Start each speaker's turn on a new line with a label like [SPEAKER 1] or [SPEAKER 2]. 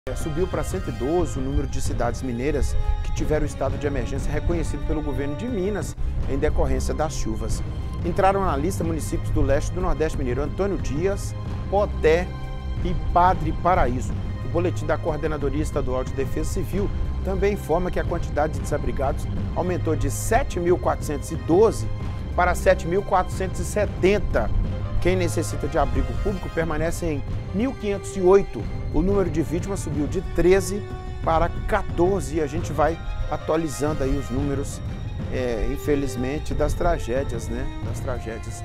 [SPEAKER 1] Subiu para 112 o número de cidades mineiras que tiveram estado de emergência reconhecido pelo governo de Minas em decorrência das chuvas. Entraram na lista municípios do leste do Nordeste mineiro: Antônio Dias, Poté e Padre Paraíso. O boletim da Coordenadoria Estadual de Defesa Civil também informa que a quantidade de desabrigados aumentou de 7.412 para 7.470. Quem necessita de abrigo público permanece em 1.508. O número de vítimas subiu de 13 para 14 e a gente vai atualizando aí os números, infelizmente, das tragédias, né? Das tragédias.